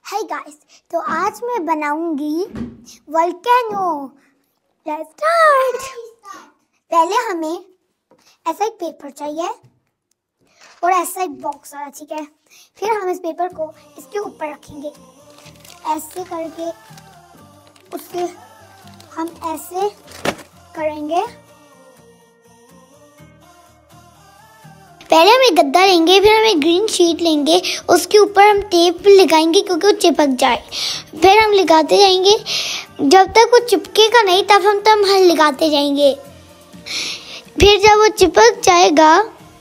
Hi guys, तो आज मैं बनाऊंगी वोल्केनो। Let's start. पहले हमें ऐसा एक पेपर चाहिए और ऐसा एक बॉक्स वाला, ठीक है। फिर हम इस पेपर को इसके ऊपर रखेंगे ऐसे करके, उसके हम ऐसे करेंगे। पहले हम एक गद्दा लेंगे, फिर हम एक ग्रीन शीट लेंगे, उसके ऊपर हम टेप लगाएंगे क्योंकि वो चिपक जाए। फिर हम लगाते जाएंगे जब तक वो चिपकेगा नहीं, तब हम लगाते जाएंगे। फिर जब वो चिपक जाएगा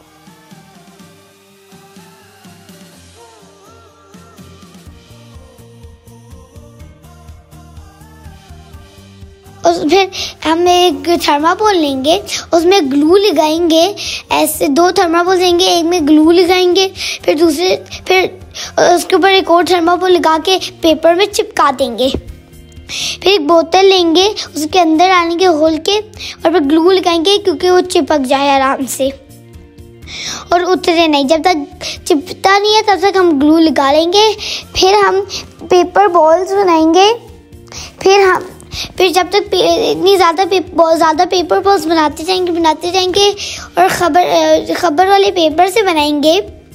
फिर हम एक थर्माकोल लेंगे, उसमें ग्लू लगाएंगे। ऐसे दो थर्माकोल लेंगे, एक में ग्लू लगाएंगे, फिर उसके ऊपर एक और थर्माकोल लगा के पेपर में चिपका देंगे। फिर एक बोतल लेंगे, उसके अंदर डालेंगे होल के, और फिर ग्लू लगाएंगे क्योंकि वो चिपक जाए आराम से और उतरे नहीं। जब तक चिपकता नहीं है तब तक हम ग्लू लगा लेंगे। फिर हम पेपर बॉल्स बनाएंगे। फिर जब तक इतनी ज़्यादा पेपर बॉल्स बनाते जाएंगे और खबर वाले पेपर से बनाएंगे।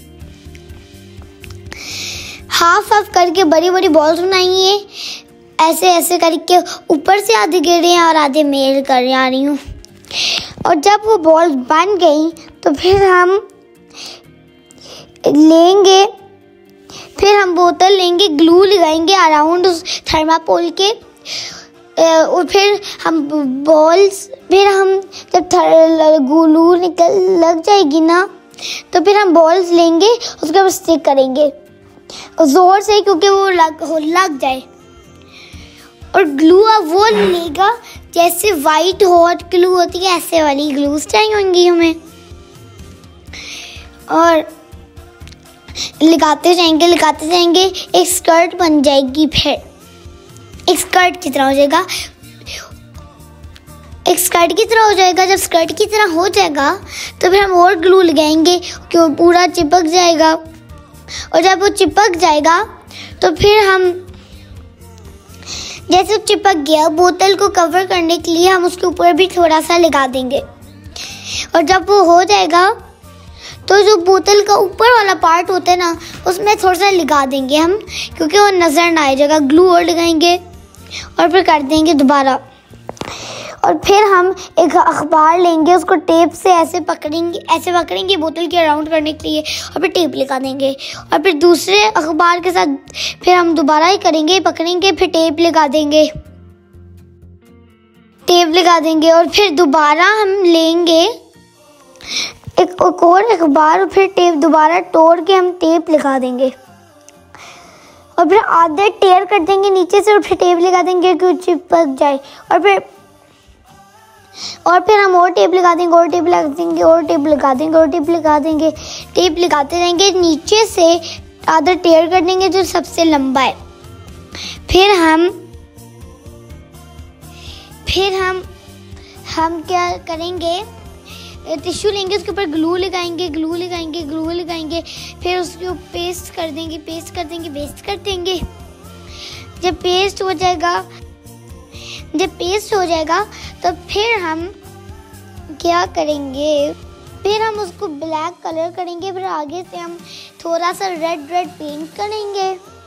हाफ करके बड़ी बड़ी बॉल्स बनाएंगे, ऐसे करके ऊपर से आधे गिर रहे हैं और आधे मेल कर आ रही हूँ। और जब वो बॉल्स बन गई तो फिर हम बोतल लेंगे, ग्लू लगाएंगे अराउंड उस थर्माकोल के, और फिर जब ग्लू लग जाएगी ना, तो फिर हम बॉल्स लेंगे, उसके ऊपर स्टिक करेंगे जोर से क्योंकि वो लग जाए। और ग्लू अब वो लेगा जैसे वाइट हॉट ग्लू होती है, ऐसे वाली ग्लूस चाहिए होंगी हमें। और लगाते जाएंगे, एक स्कर्ट बन जाएगी। फिर एक स्कर्ट की तरह हो जाएगा। जब स्कर्ट की तरह हो जाएगा तो फिर हम और ग्लू लगाएंगे कि वो पूरा चिपक जाएगा। और जब वो चिपक जाएगा तो फिर हम जैसे चिपक गया, बोतल को कवर करने के लिए हम उसके ऊपर भी थोड़ा सा लगा देंगे। और जब वो हो जाएगा तो जो बोतल का ऊपर वाला पार्ट होता है ना, उसमें थोड़ा सा लगा देंगे हम क्योंकि वो नज़र ना आ जाएगा। ग्लू और लगाएंगे और फिर कर देंगे दोबारा। और फिर हम एक अखबार लेंगे, उसको टेप से ऐसे पकड़ेंगे बोतल के अराउंड करने के लिए, और फिर टेप लगा देंगे। और फिर दूसरे अखबार के साथ फिर हम दोबारा ही करेंगे, पकड़ेंगे, फिर टेप लगा देंगे। और फिर दोबारा हम लेंगे एक और अखबार, और फिर टेप दोबारा तोड़ के हम टेप लगा देंगे। और फिर आधे टेयर कर देंगे नीचे से, और फिर टेप लगा देंगे कि चिपक जाए। और फिर हम और टेप लगा देंगे, और टेप लगा देंगे। टेप लगाते रहेंगे, नीचे से आधा टेयर कर देंगे जो सबसे लंबा है। फिर हम क्या करेंगे, टिश्यू लेंगे, उसके ऊपर ग्लू लगाएंगे। फिर उसको पेस्ट कर देंगे। जब पेस्ट हो जाएगा तो फिर हम क्या करेंगे, फिर हम उसको ब्लैक कलर करेंगे। फिर आगे से हम थोड़ा सा रेड पेंट करेंगे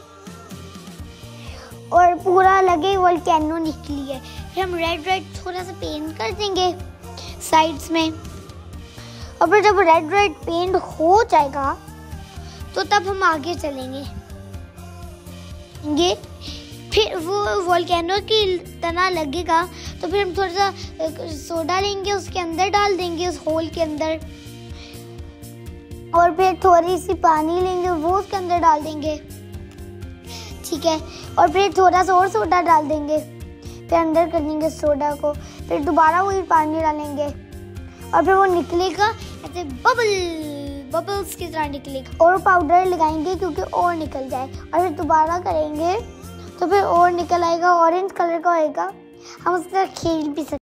और पूरा लगे वोल्केनो निकली है। फिर हम रेड थोड़ा सा पेंट कर देंगे साइड्स में। और फिर जब रेड पेंट हो जाएगा तो तब हम आगे चलेंगे। फिर वो वोल्केनो की तरह लगेगा तो फिर हम थोड़ा सा सोडा लेंगे, उसके अंदर डाल देंगे उस होल के अंदर। और फिर थोड़ी सी पानी लेंगे, वो उसके अंदर डाल देंगे, ठीक है। और फिर थोड़ा सा और सोडा डाल देंगे, फिर अंदर कर देंगे सोडा को। फिर दोबारा वही पानी डालेंगे और फिर वो निकलेगा ऐसे बबल्स की तरह निकलेगा। और पाउडर लगाएंगे क्योंकि और निकल जाए। और फिर दोबारा करेंगे तो फिर और निकल आएगा, ऑरेंज कलर का होएगा, हम उसके साथ खेल भी सकते हैं।